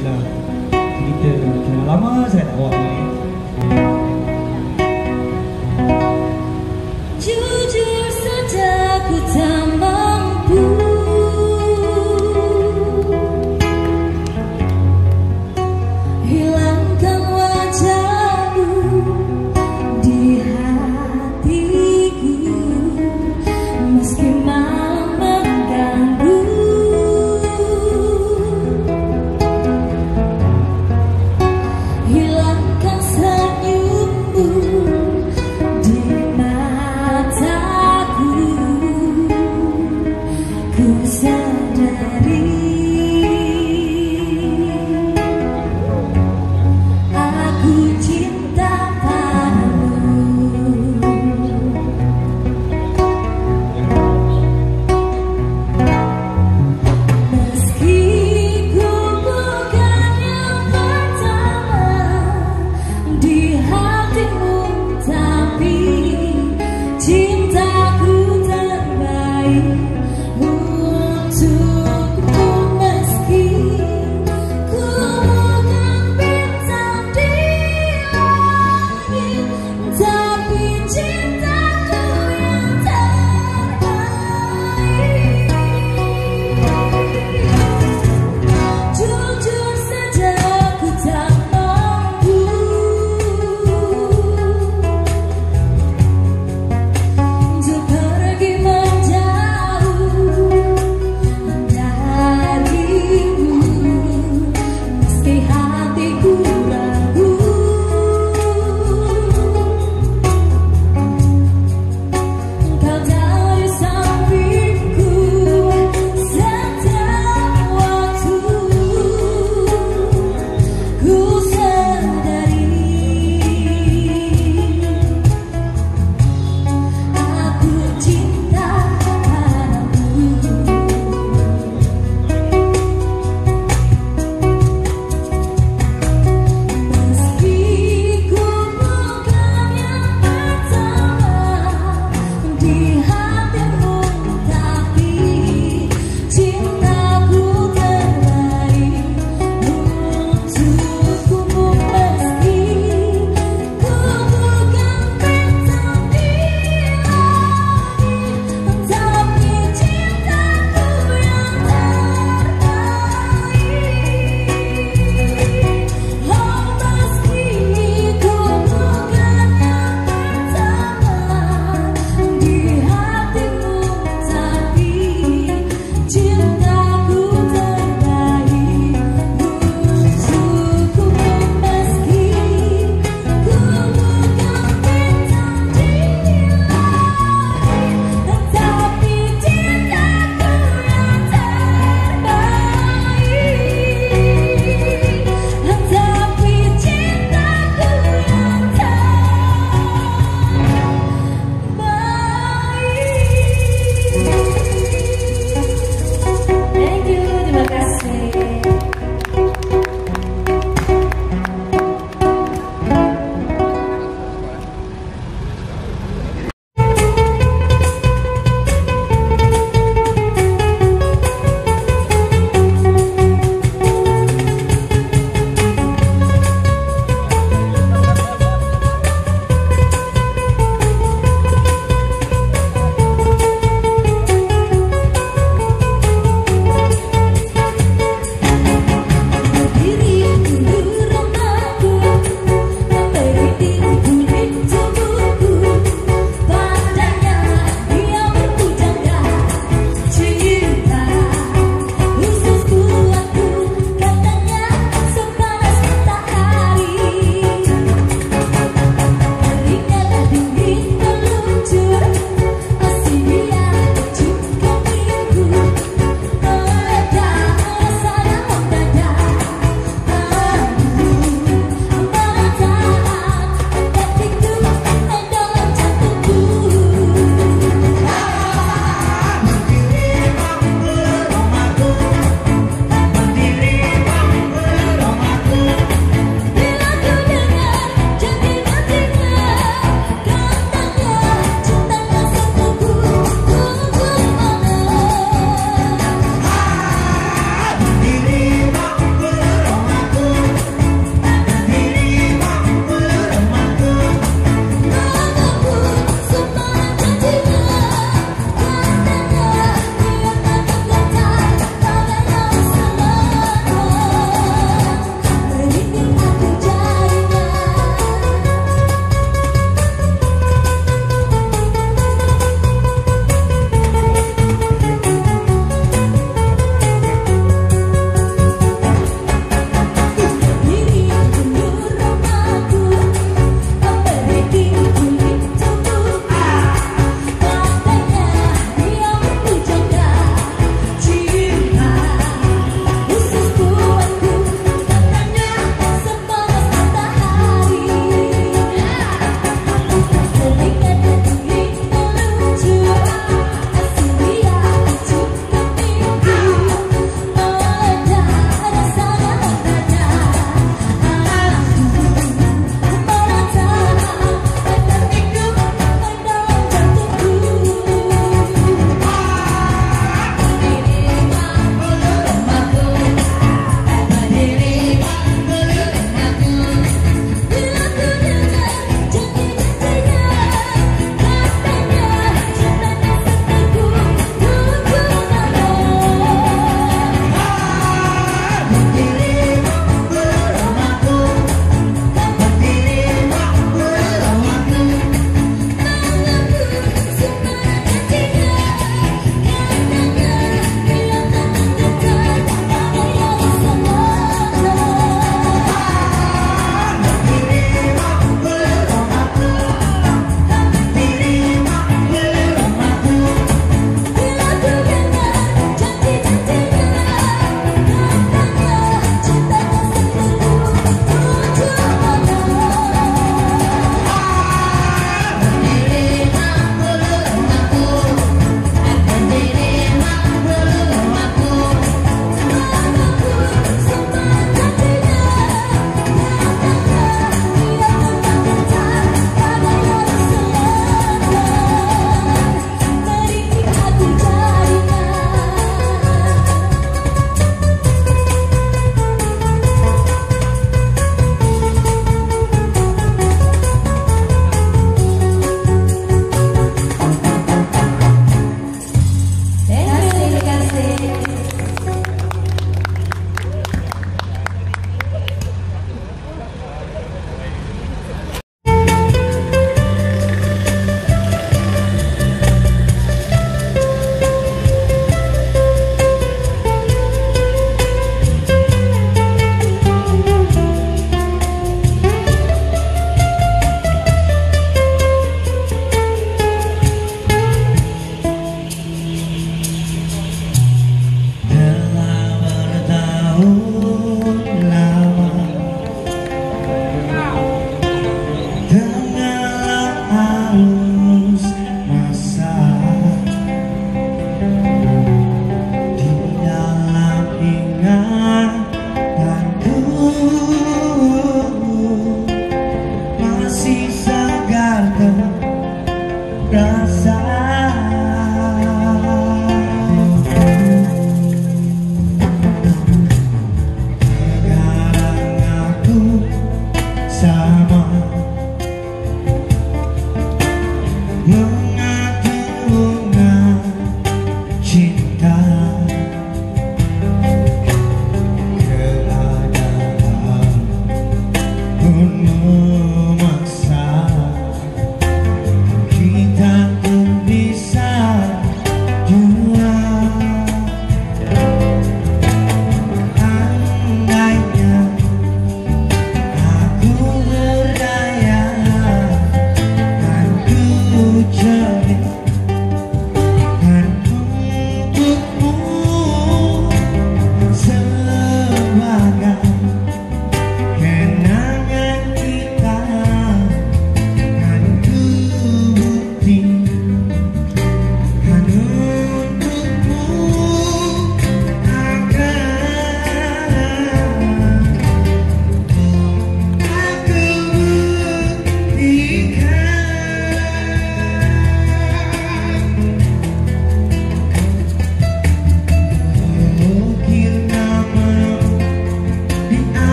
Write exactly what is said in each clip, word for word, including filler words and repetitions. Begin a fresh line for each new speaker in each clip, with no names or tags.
Sheila. Kita dah lama saya tak awak ni.
Jujur saja ku tak mampu hilangkan wajahmu di hatiku, meski malam mengganggu. Hilangkan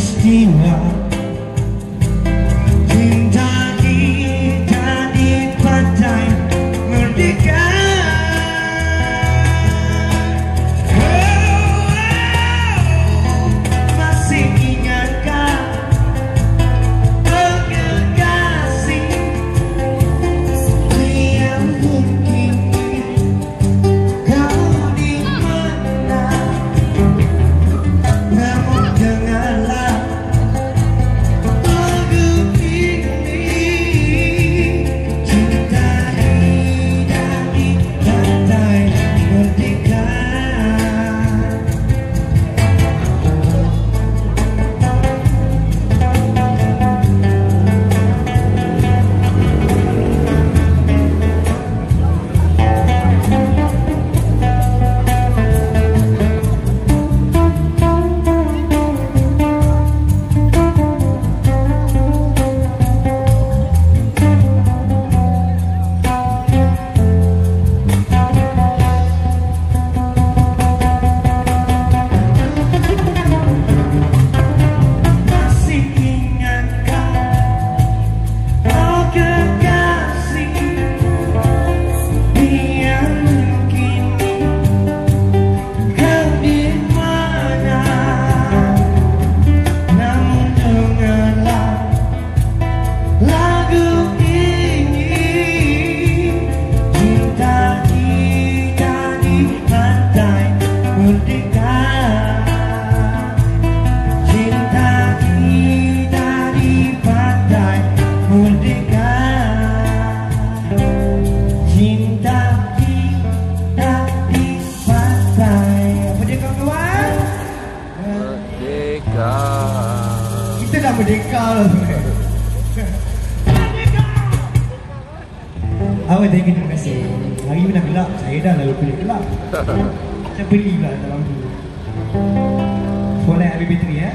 istimewa. Cinta kita di pantai merdeka. Oh, oh, masih ingatkah oh kekasih yang mungkin kau di mana? Namun dengarlah lagu ini, cinta indah di pantai merdeka. Masih ingatkah oh kekasih yang mungkin kau di mana? Namun dengarlah lagu ini, cinta kita di pantai merdeka. Cinta kita di pantai merdeka. Cinta kita di pantai merdeka, kawan.
Merdeka.
Kita dah merdeka lah sebenarnya.
Awak thank you, terima kasih. Hari ni dah gelap, saya dah lalu kulit gelap. Saya beli pula dalam tu. Boleh habis bateri ya.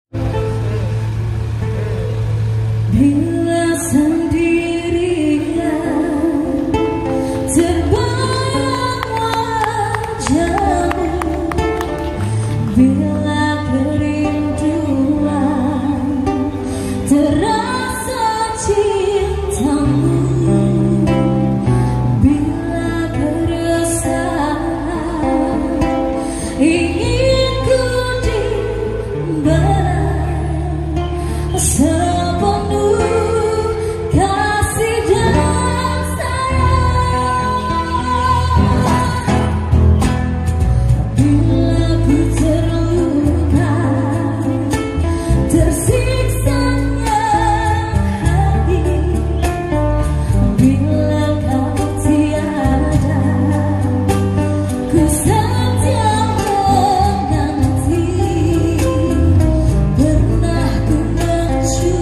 Bila sendirian terbayang wajahmu, bila kerinduan terasa cintamu, bila keresahan ingin ku dimbalas sepenuh kasih dan sayang. Bila ku terluka, tersiksanya hati, bila kau tiada, ku setia menanti. Pernah ku mencuri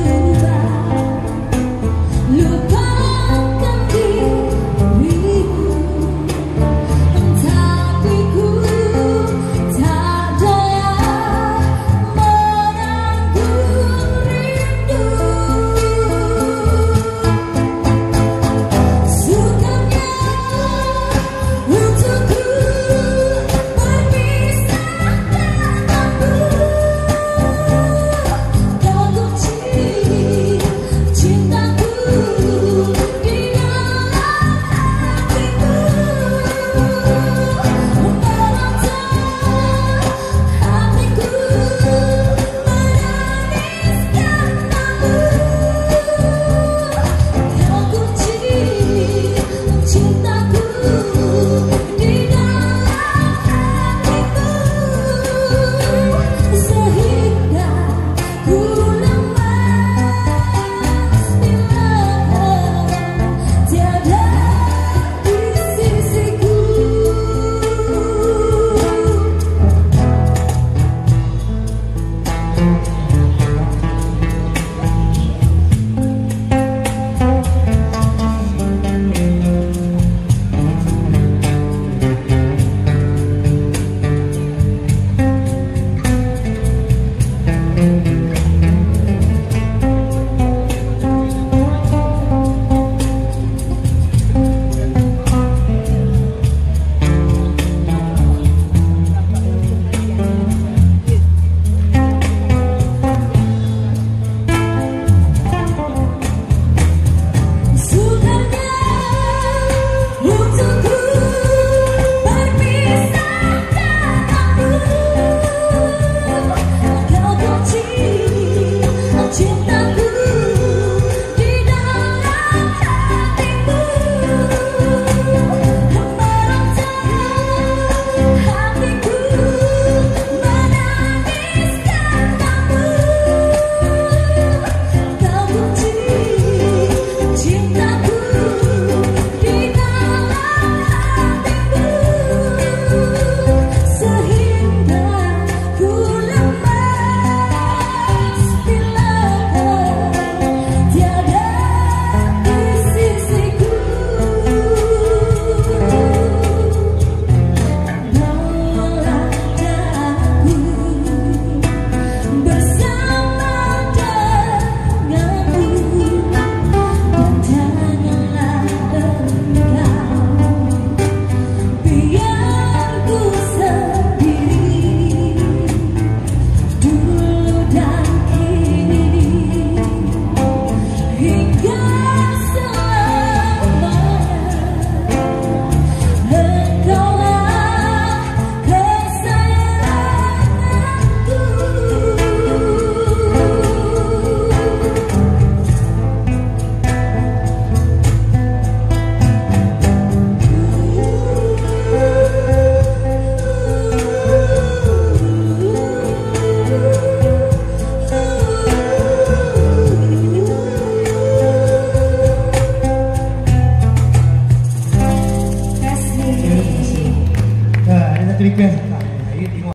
best lah. Saya tengok.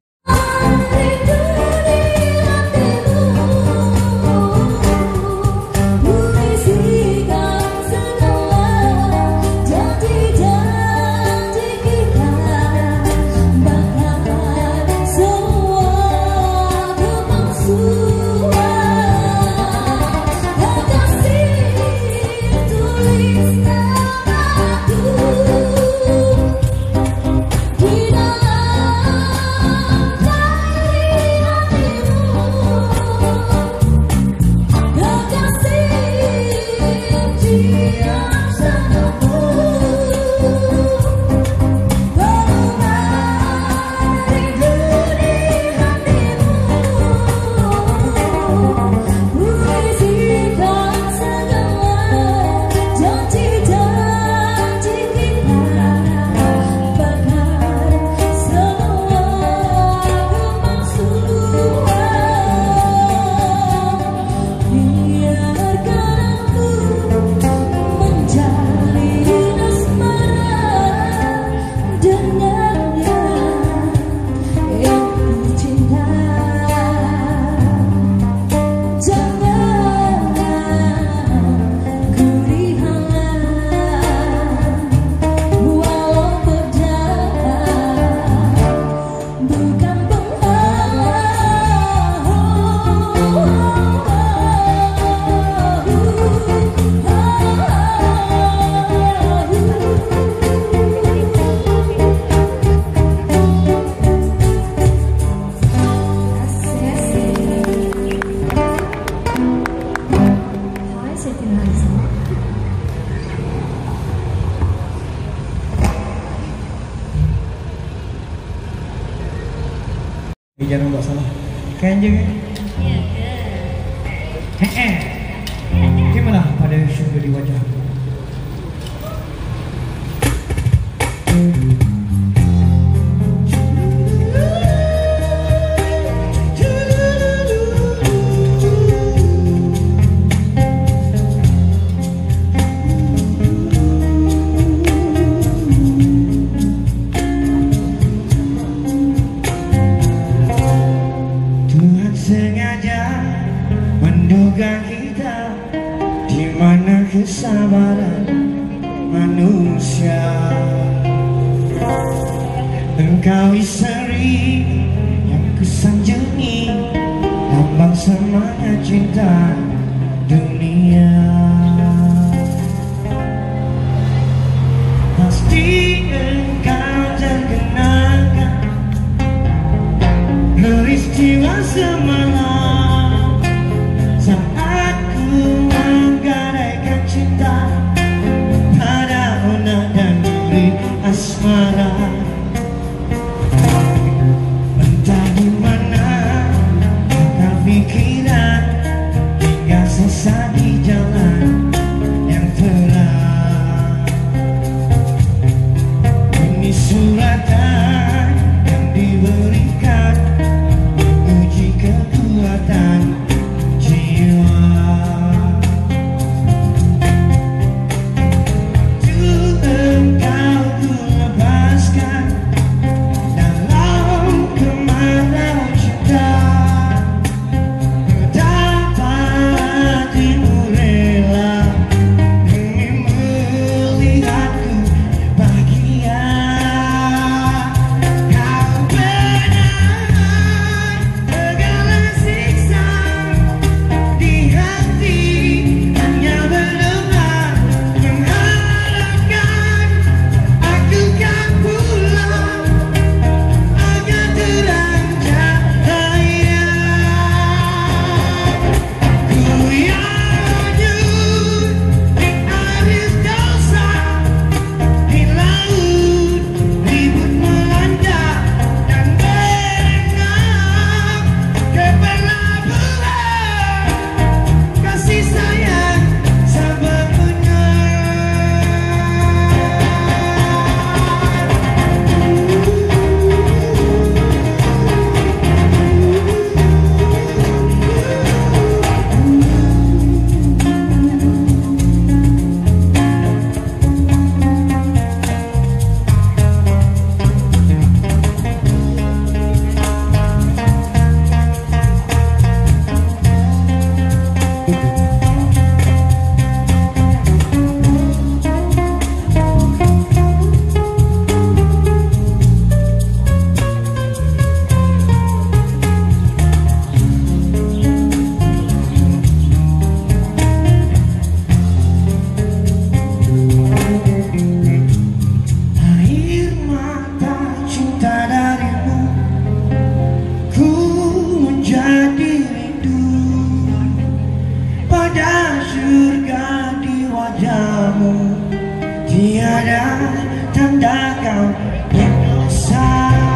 Jangan buat salah. Kan je kan?
Ya ke?
Heeh. Gimana pada syukur di wajah?
Kita di mana kesabaran manusia. Engkau istri yang kusanjungi, lambang semangat cinta dunia. Pasti engkau terkenangkan peristiwa semalam saat ku menggadaikan cinta pada Ona dan Duri asmara. Entah di mana akal pikiran hingga tiada tanda kau berdosa.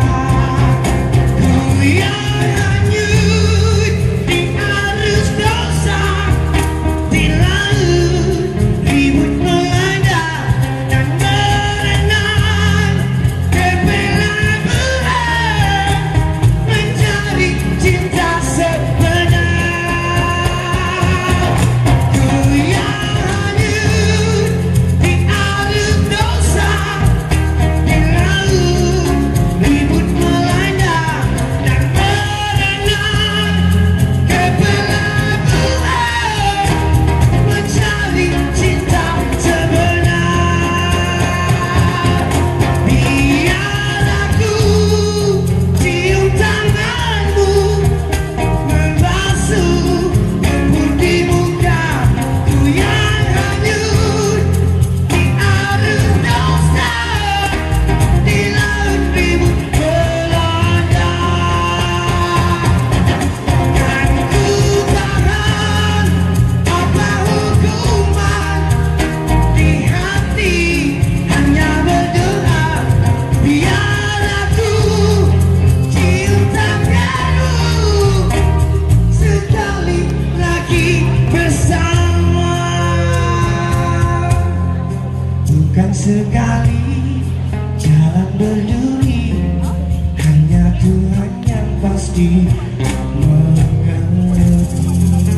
Ku yang hanyut di arus dosa, di laut ribut melanda dan berenang ke pelabuhan mencari cinta sebenar. Ku yang hanyut di arus dosa, di laut ribut melanda dan berenang ke pelabuhan mencari cinta sebenar. Biar aku cium tanganmu membasuh lumpur di muka. Ku yang hanyut di arus dosa, di laut ribut melanda. Kan ku tahan apa hukuman, di hati hanya berdoa. Biar aku cium tanganmu sekali lagi bersama. Bukan sekali jalan berduri, hanya Tuhan yang pasti mengerti.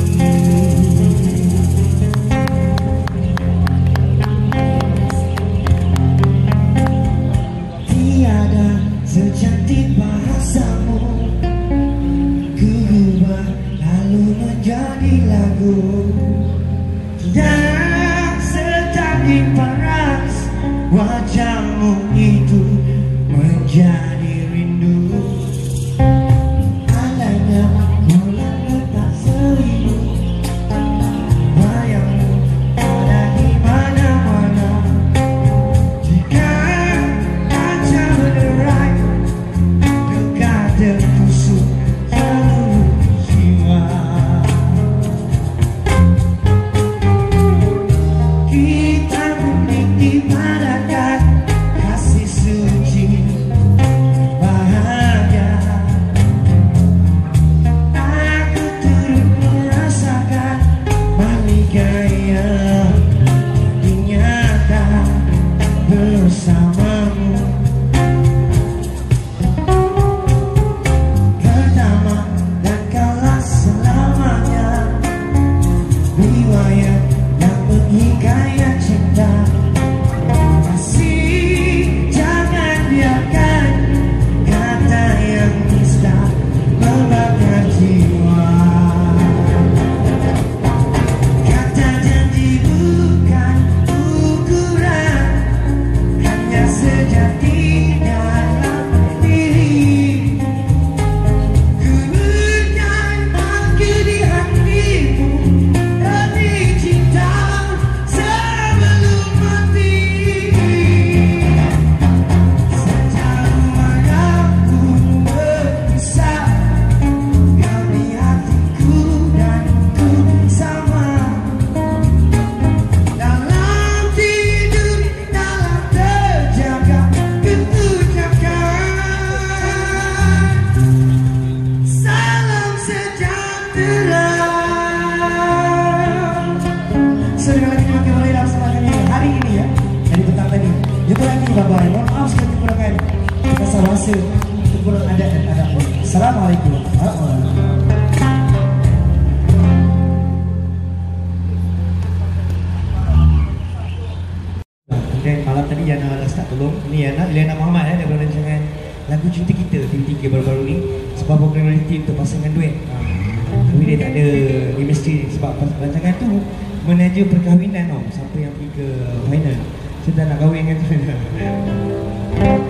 Tiada secantik bahasamu, ku ubah lalu menjadi lagu. Dan secantik paras wajahmu itu menjadi rindu. Andainya bulan letak seribu, bayangmu ada di mana-mana. Jika kaca berderai, duka tertusuk seluruh jiwa. Kita memiliki merakat kasih suci bahagia. Aku turut merasakan baliknya jadi nyata bersamamu. Pertama dan kalah selamanya, riwayat yang menghikayat cinta. Kasih, jangan biarkan kata yang nista membakar jiwa. Kata janji bukan ukuran, hanya sejati dalam diri. Ku berikan aku di hatimu demi cinta sebelum mati. Sejauh mana pun berpisah, kau di hatiku dan ku sama. Dalam tidur, dalam terjaga, ku ucapkan salam sejahtera. Sekali lagi terima kasih dalam kesempatan hari ini ya, dari petang tadi. Jumpa lagi bye-bye. Mohon maaf sekali kekurangan bahasa bahasa, kekurangan adat dan adab. Assalamualaikum warahmatullahi wabarakatuh.
Dan malam tadi Yana Lasta tolong. Ini Yana, Ileana Muhammad ya, daripada rancangan lagu Cinta Kita T V tiga baru-baru ni. Sebab populariti untuk pasangan duet. Ha. Tapi dia tak ada chemistry sebab rancangan tu menaja perkahwinan tau. Siapa yang pergi ke final. Saya tak nak kahwin dengan tu.